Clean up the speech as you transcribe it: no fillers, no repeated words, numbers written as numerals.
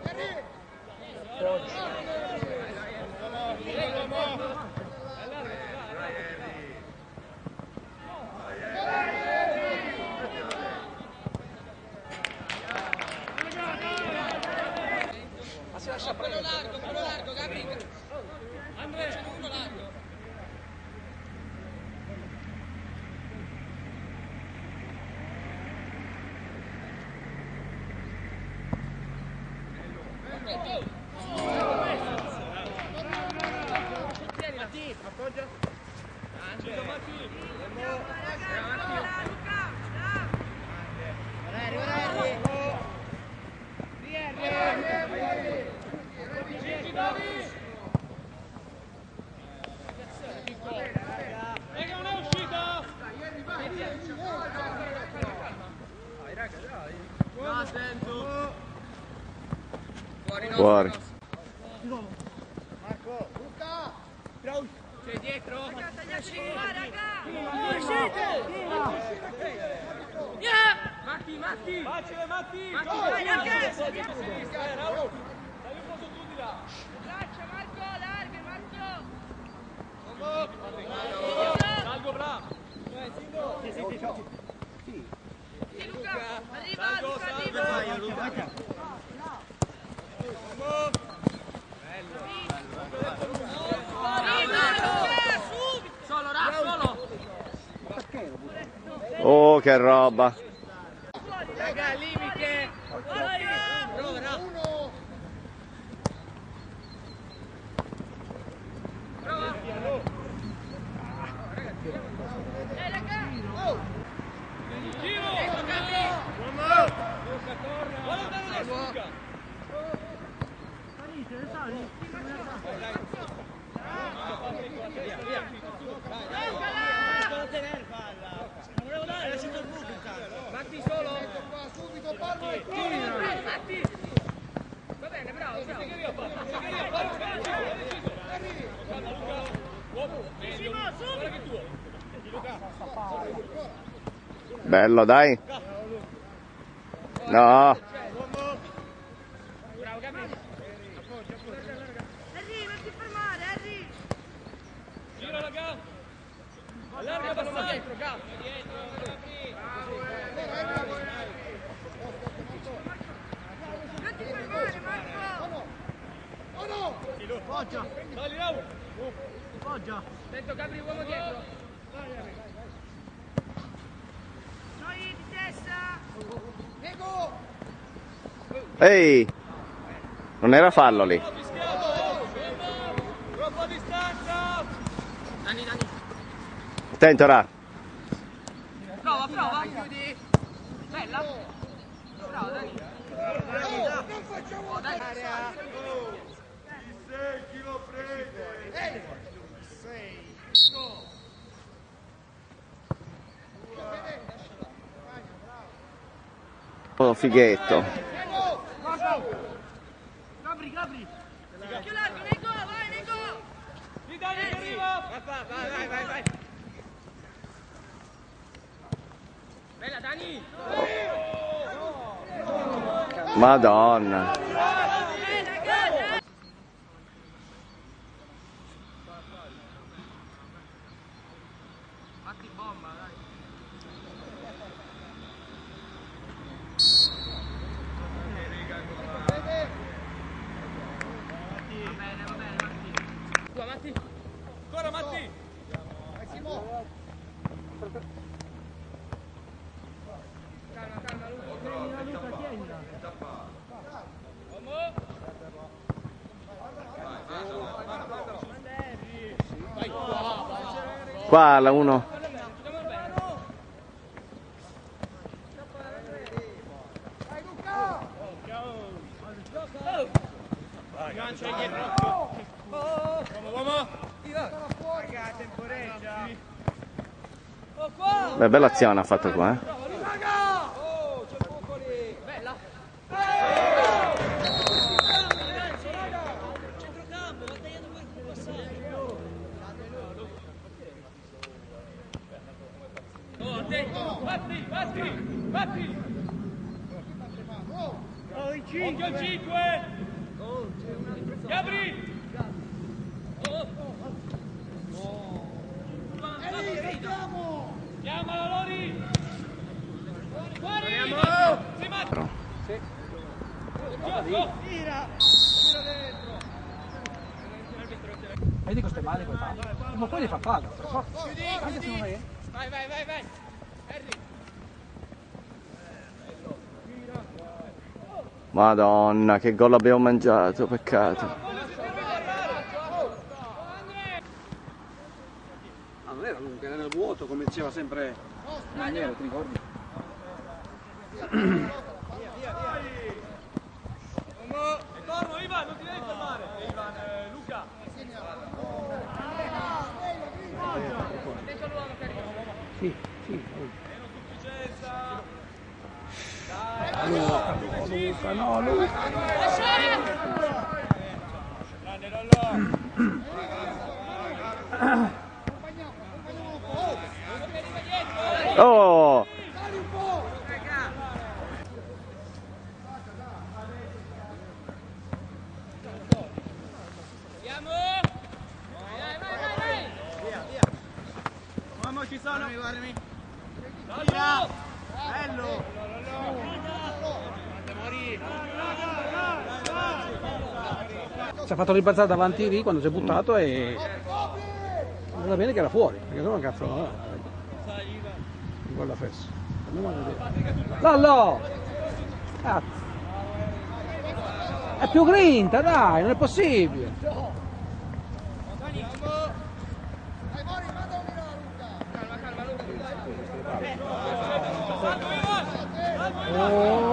Quello largo, Gabri. Andrea, c'è uno largo. Matti, appoggia. Fuori. Marco, Luca, c'è dietro. Matti. Facile, Matti. Dai un po' su di là. Braccia, Marco, larghe, Marco. Salgo, bravo. Sì, Luca, arriva, Luca. Solo. Oh, che roba! Raga, al limite. Prova. Giro. Matti solo. Subito parlo e Matti. Va bene, bravo. Bello, dai! No! Bravo, Gabri. Harry, non ti fermare, Harry! Giro la Gab. Allarga passaggio dietro, Gab. Non ti fermare, Marco! Poggia. Dai, Raul. Poggia. Sento Gabri, uomo dietro. Noi di testa! Nego. Ehi! Non era fallo lì. Troppa distanza. Dani. Attento, Ra. Prova. Chiudi. Bella. Bravo, Dani. Non facciamo area. Chi lo prende? 6. Oh, fighetto. Gabri. Più largo, Nego, vai, Nego. Lì Dani che arriva. Vai. Bella, Dani. Madonna. Fatti bomba, dai. Va bene, Matti. Tua, Matti. Ancora, Matti. Calma, Luca, tienila. Qua la uno. Gancio dietro. Uomo. Temporeggia. Beh, bella azione ha fatto qua, C'è il buco lì. Bella. Centrocampo, va tagliando per il passaggio. Attento, Matti. Oh, in 5. Occhio al 5! Gabri! Chiamala Lori! Fuori! Si mata! Sì. Tira! Vedi queste mani come fa? Ma poi li fa fallo, per forza. Anche se non è. Vai! Harry! Madonna, che gol abbiamo mangiato, peccato. Ah, non era lunga, era nel vuoto, come diceva sempre Maniero, ti ricordi? Torno, Ivan, non ti devi fermare! Ivan, Luca! Sì. Luca, no, Luca! Grande Lollo! Oh! Mamma, ci sono! Guardami! Tira! Bello! Si è fatto ribalzare davanti lì quando si è buttato e va bene che era fuori, perché sennò cazzo no. Il gol da fesso. Lollo! Cazzo! È più grinta, dai, non è possibile! Oh!